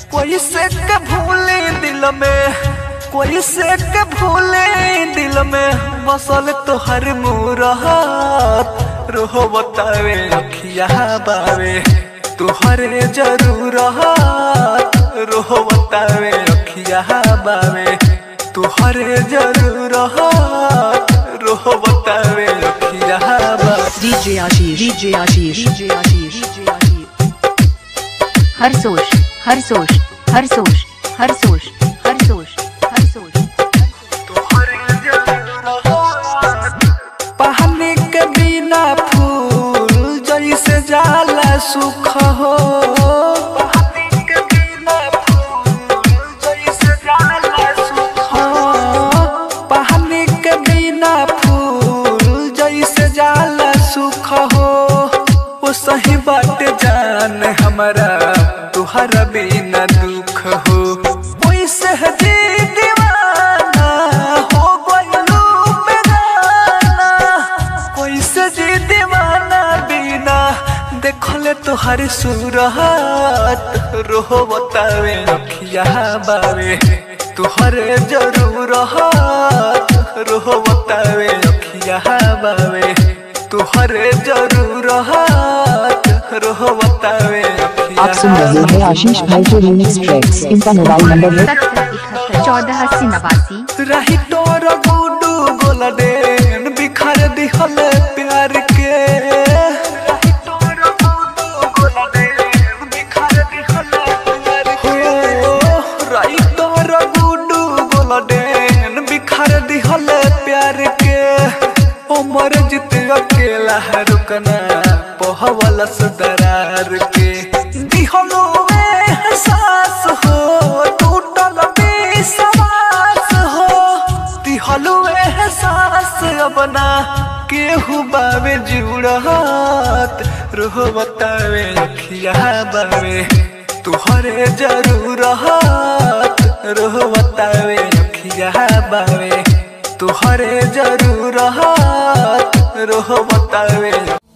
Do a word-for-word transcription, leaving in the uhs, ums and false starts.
कोई से के भूले दिल में, कोई से के भूले दिल में बसल तोहर मूरत रोहो बतावे अखिया बावे तुहरे जरूरत रोहो बतावे अखिया बावे तुहरे जरूरत रोहो बतावे अखिया बावे। DJ Ashish DJ Ashish DJ Ashish DJ Ashish हर सोच हर सोच हर सोच हर सोच हर सोच हर सोच पानी के बिना फूल जैसे जाला सुख हो, पानी के बिना फूल जैसे जाला सुख हो, पानी के बिना फूल जैसे जाला सुख हो। वो सही बात जान हमारा तुहरा बिना दुख हो। वैसे जी दीवाना हो गइलू बेगाना, वैसे जी दीवाना बिना देखले तुहरी सूरत रोहो बतावे अखिया बावे तुहरे जरूरत रोहो बतावे अखिया बावे तुहरे जरूरत रोहो बतावे। आप सुन रहे हैं आशीष भाई के रीमिक्स ट्रैक्स। इनका मोबाइल नंबर है चौदह अस्सी नवासी। रही तोर गुडू गोल्डन बिखर दिहल प्यार के, रही तोर गुडू गोल्डन बिखर दिहल प्यार के, रही तोर गुडू गोल्डन बिखर दिहल प्यार के। उमर जित अकेला रुकना पहवल दरार के दिहलो एहसास हो टूटल विश्वास हो, दिहलो एहसास अपना केहू बावे जुड़त रोहो बतावे अखिया बावे तुहरे जरूरत रोहो बतावे अखिया बावे तुहरे जरूरत रोहो बतावे।